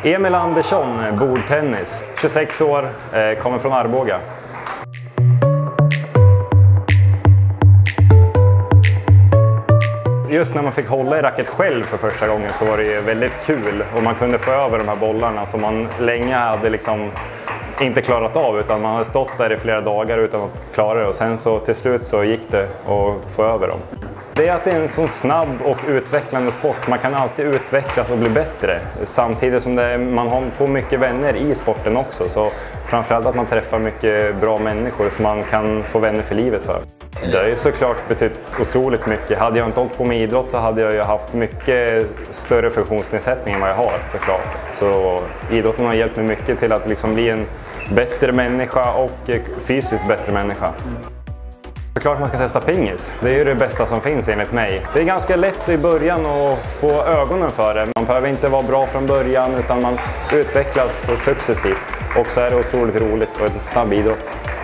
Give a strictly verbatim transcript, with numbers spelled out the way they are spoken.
Emil Andersson, bordtennis, tjugosex år, kommer från Arboga. Just när man fick hålla i racket själv för första gången så var det ju väldigt kul och man kunde få över de här bollarna som man länge hade liksom inte klarat av, utan man hade stått där i flera dagar utan att klara det, och sen så till slut så gick det att få över dem. Det är att det är en sån snabb och utvecklande sport. Man kan alltid utvecklas och bli bättre samtidigt som det, man får mycket vänner i sporten också. Så framförallt att man träffar mycket bra människor som man kan få vänner för livet för. Det har ju såklart betytt otroligt mycket. Hade jag inte hållit på med idrott så hade jag ju haft mycket större funktionsnedsättning än vad jag har såklart. Så idrotten har hjälpt mig mycket till att liksom bli en bättre människa och fysiskt bättre människa. Såklart man ska testa pingis. Det är ju det bästa som finns enligt mig. Det är ganska lätt i början att få ögonen för det. Man behöver inte vara bra från början utan man utvecklas successivt. Och så är det otroligt roligt och en snabb idrott.